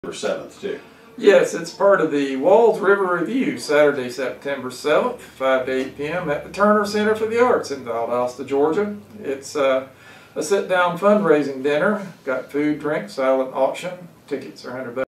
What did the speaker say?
7th too. Yes, it's part of the WWALS River Revue, Saturday, September 7th, 5 to 8 p.m. at the Turner Center for the Arts in Valdosta, Georgia. It's a sit-down fundraising dinner. Got food, drink, silent auction. Tickets are $100.